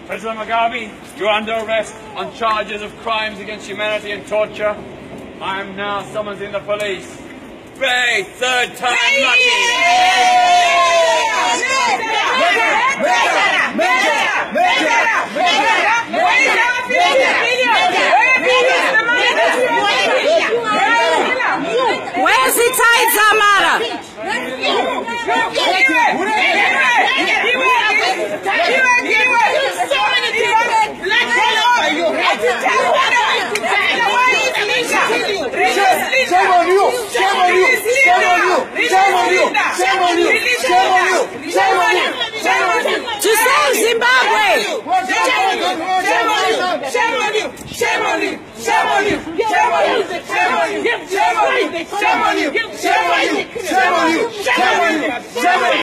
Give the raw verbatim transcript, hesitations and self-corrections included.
President Mugabe, you are under arrest on charges of crimes against humanity and torture. I am now summoning the police. Ray, third time Where's the tight Zamara? Shame on you! Shame on you! Shame on you! Shame on you! Shame on you! Shame on you! Shame on you! Shame on you! To save Zimbabwe! Shame on you! Shame on you! Shame on you! Shame on you! Shame on you! Shame on you! Shame on you! Shame on you! Shame on you! Shame on you! Shame on you! Shame on you! Shame on you!